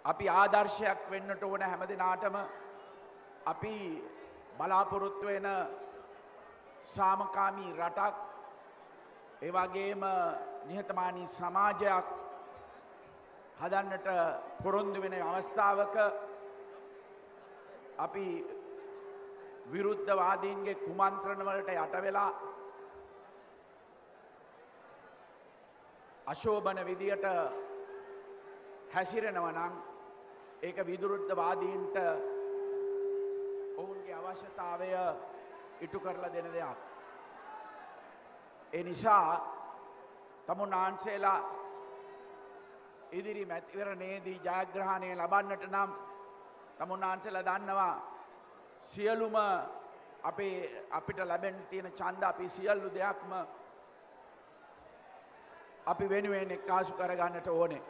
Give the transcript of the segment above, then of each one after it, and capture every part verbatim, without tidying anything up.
අපි ආදර්ශයක් වෙන්නට ඕන හැමදිනාටම අපි බලාපොරොත්තු වෙන සාමකාමී රටක් ඒ වගේම නිහතමානී සමාජයක් හදන්නට පොරොන්දු වෙන අවස්ථාවක අපි විරුද්ධවාදීන්ගේ කුමන්ත්‍රණ වලට යට වෙලා අශෝභන විදියට හැසිරෙනවා නම් ඒක විරුද්ධවාදීන්ට ඔවුන්ගේ අවශ්‍යතාවය ඉටු කරලා දෙන දෙයක්. ඒ නිසා තමුන්නාන්සේලා ඉදිරි මැතිවරණයේදී ජයග්‍රහණය ලබන්නට නම් තමුන්නාන්සේලා දන්නවා සියලුම අපේ අපිට ලැබෙන්න තියෙන ඡන්ද අපි සියලු දෙයක්ම අපි වෙනුවෙන් එක්කාසු කරගන්නට ඕනේ.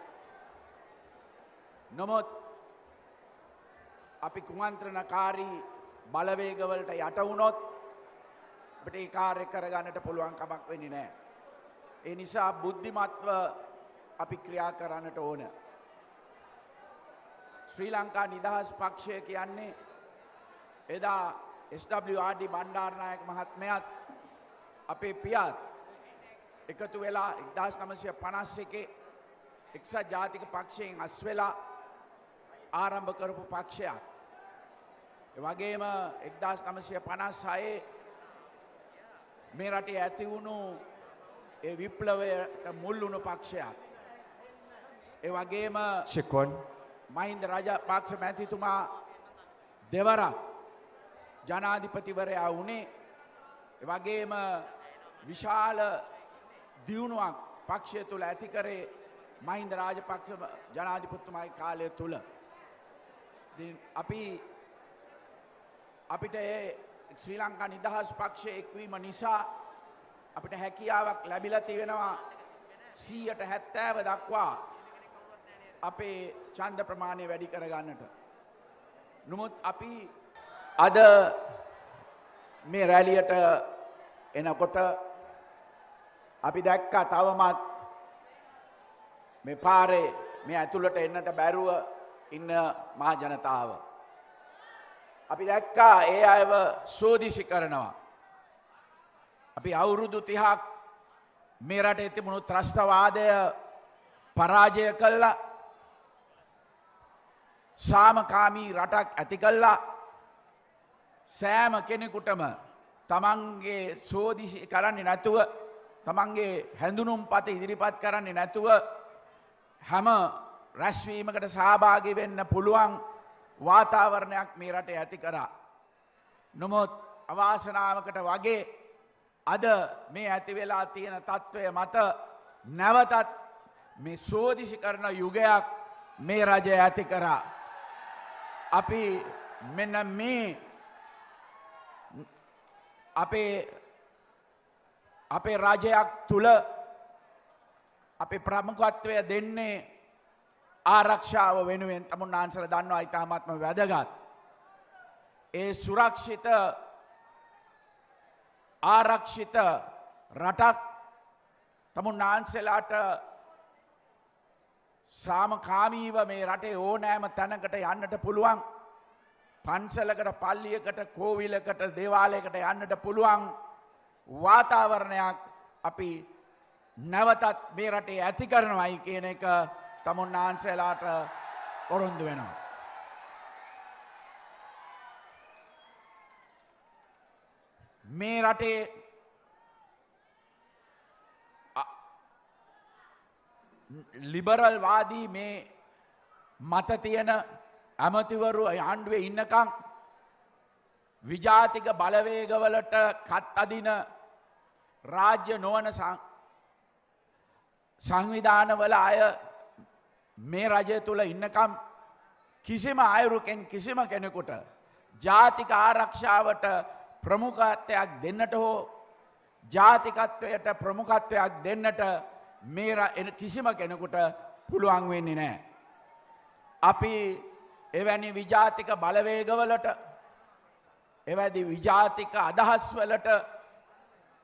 නමුත් අපි කුමන්ත්‍රණකාරී බලවේගවලට යට වුණොත් අපිට ඒ කාර්ය කරගන්නට පුළුවන් කමක් වෙන්නේ නැහැ. ඒ නිසා බුද්ධිමත්ව අපි ක්‍රියා කරන්නට ඕන. ශ්‍රී ලංකා නිදහස් පක්ෂය කියන්නේ එදා S W R D Bandaranaike මහත්මයාත් අපේ පියාත් එකතු වෙලා එක්දාස් නවසිය පනස් එකේ එක්සත් ජාතික පක්ෂයෙන් අස් වෙලා ආරම්භ කරපු පක්ෂයක්. ඒ වගේම එක්දාස් නවසිය පනස් හයේ මේ රටේ ඇති වුණු ඒ විප්ලවයට මුල් වුණු පක්ෂයක්. ඒ වගේම චෙක්වන් මහින්ද රාජපක්ෂ මැතිතුමා දෙවරක් ජනාධිපතිවරයා වුණේ. ඒ වගේම විශාල දියුණුවක් පක්ෂය තුළ ඇති කරේ මහින්ද රාජපක්ෂ ජනාධිපතිතුමාගේ කාලය තුළ. අපි අපිට ඒ ශ්‍රී ලංකා නිදහස් පක්ෂය එක්වීම නිසා අපිට හැකියාවක් ලැබිලා තියෙනවා සීයට හැත්තෑව දක්වා අපේ ඡන්ද ප්‍රමාණය වැඩි කරගන්නට. නමුත් අපි අද මේ රැලියට එනකොට අපි දැක්කා තවමත් මේ පාරේ මේ ඇතුළට එන්නට බැරුව ඉන්න මහ ජනතාව. අපි දැක්කා ඒ අයව සෝදිසි කරනවා. අපි අවුරුදු තිහක් මේ රටේ තිබුණු ත්‍රස්තවාදය පරාජය කළා. සාමකාමී රටක් ඇති කළා. සෑම කෙනෙකුටම තමන්ගේ සෝදිසි කරන්නේ නැතුව තමන්ගේ හැඳුනුම්පත ඉදිරිපත් කරන්නේ නැතුව හැම රැස්වීමකට සහභාගී වෙන්න පුළුවන් වාතාවරණයක් මේ රටේ ඇති කරා. නමුත් අවාසනාවකට වගේ අද මේ ඇති වෙලා තියෙන තත්ත්වය මත නැවතත් මේ සෝදිසි කරන යුගයක් මේ රජය ඇති කරා. අපි මෙන්න මේ අපේ අපේ රජයක් තුල අපේ ප්‍රමුඛත්වය දෙන්නේ ආරක්ෂාව වෙනුවෙන්. තමුන්නාන්සලා දන්නවා ඉතාමත්ම වැදගත්. ඒ සුරක්ෂිත ආරක්ෂිත රටක් තමුන්නාන්සලාට සාමකාමීව මේ රටේ ඕනෑම තැනකට යන්නට පුළුවන්. පන්සලකට පල්ලියකට කෝවිලකට දේවාලයකට යන්නට පුළුවන් වාතාවරණයක් අපි නැවතත් මේ රටේ ඇති කරනවයි කියන එක තමුන්නාන්සලාට පොරොන්දු වෙනවා. මේ රටේ ලිබරල් වාදී මේ මත තියෙන ඇමතිවරු ආණ්ඩුවේ ඉන්නකම් විජාතික බලවේගවලට කත් අදින රාජ්‍ය නොවන සංවිධානවල අය මේ රජය තුල ඉන්නකම් කිසිම අයුරකින් කිසිම කෙනෙකුට ජාතික ආරක්ෂාවට ප්‍රමුඛත්වයක් දෙන්නට හෝ ජාතිකත්වයට ප්‍රමුඛත්වයක් දෙන්නට මේ කිසිම කෙනෙකුට පුළුවන් වෙන්නේ නැහැ. අපි එවැනි විජාතික බලවේගවලට එවැනි විජාතික අදහස්වලට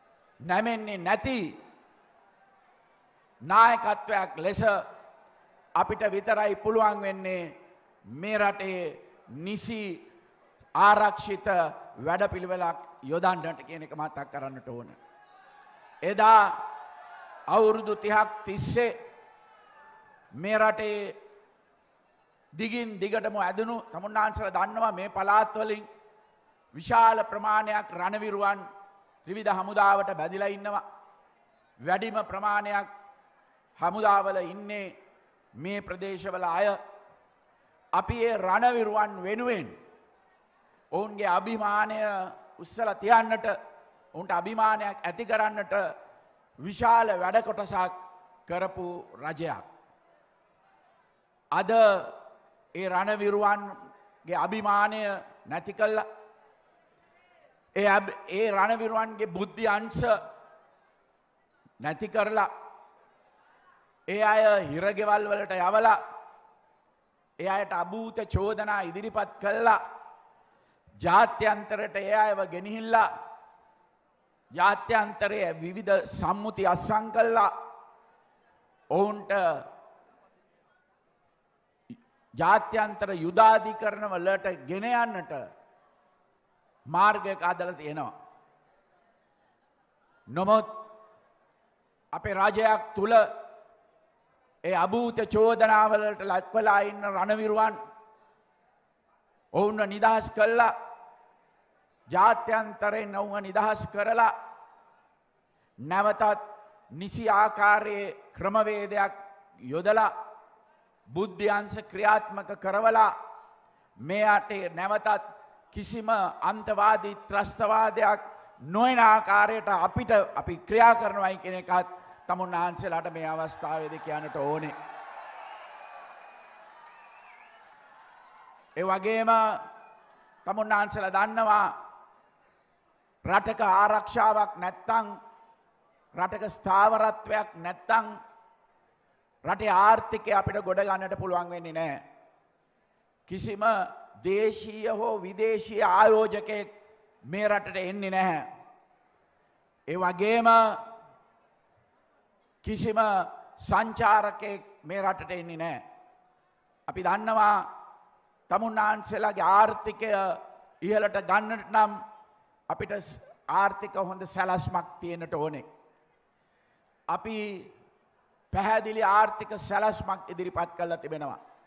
නැමෙන්නේ නැති නායකත්වයක් ලෙස අපිට විතරයි පුළුවන් වෙන්නේ මේ රටේ නිසි ආරක්ෂිත වැඩපිළිවෙලක් යොදන්නට කියන එක මතක් කරන්නට ඕන. එදා අවුරුදු තිහක් තිස්සේ මේ රටේ දිගින් දිගටම ඇදනු තමුන්නාන්සලා දන්නවා මේ පළාත් වලින් විශාල ප්‍රමාණයක් රණවිරුවන් ත්‍රිවිධ හමුදාවට බැඳිලා ඉන්නවා. වැඩිම ප්‍රමාණයක් හමුදාවල ඉන්නේ මේ ප්‍රදේශවල අය. අපි ඒ රණවිරුවන් වෙනුවෙන් ඔවුන්ගේ අභිමානය උස්සලා තියන්නට ඔවුන්ට අභිමානයක් ඇති කරන්නට විශාල වැඩ කොටසක් කරපු රජයක්. අද ඒ රණවිරුවන්ගේ අභිමානය නැති කළා. ඒ ඒ රණවිරුවන්ගේ බුද්ධි අංශ නැති කරලා ඒ අය හිරගෙවල් වලට යවලා ඒ අයට අභූත චෝදනා ඉදිරිපත් කළා. ජාත්‍යන්තරයට ඒ අයව ගෙනහිල්ලා ජාත්‍යන්තරයේ විවිධ සම්මුති අත්සන් කළා. ඔවුන්ට ජාත්‍යන්තර යුදාධිකරණ වලට ගෙන යන්නට මාර්ගයක් අදලා තියෙනවා. නමුත් අපේ රජයක් තුල ඒ අභූත චෝදනාවලට ලක්වලා ඉන්න රණවිරුවන් ඔවුන්ව නිදහස් කළා. ජාත්‍යන්තරයෙන් ඔවුන්ව නිදහස් කරලා නැවතත් නිසි ආකාරයේ ක්‍රමවේදයක් යොදලා බුද්ධි අංශ ක්‍රියාත්මක කරවලා මේ අටේ නැවතත් කිසිම අන්තවාදී ත්‍රස්තවාදයක් නොවන ආකාරයට අපිට අපි ක්‍රියා කරනවායි කියන එකත් තමුන්නාන්සලාට මේ අවස්ථාවේදී කියන්නට ඕනේ. ඒ වගේම තමුන්නාන්සලා දන්නවා රටක ආරක්ෂාවක් නැත්තම් රටක ස්ථාවරත්වයක් නැත්තම් රටේ ආර්ථිකය අපිට ගොඩ ගන්නට පුළුවන් වෙන්නේ නැහැ. කිසිම දේශීය හෝ විදේශීය ආයෝජකයෙක් මේ රටට එන්නේ නැහැ. ඒ වගේම කිසිම සංචාරකයෙක් මේ රටට එන්නේ නැහැ. අපි දන්නවා තමුන්නාන්සලාගේ ආර්ථිකය ඉහළට ගන්නට නම් අපිට ආර්ථික හොඳ සැලැස්මක් තියෙන්නට ඕනේ. අපි පැහැදිලි ආර්ථික සැලැස්මක් ඉදිරිපත් කරලා තිබෙනවා.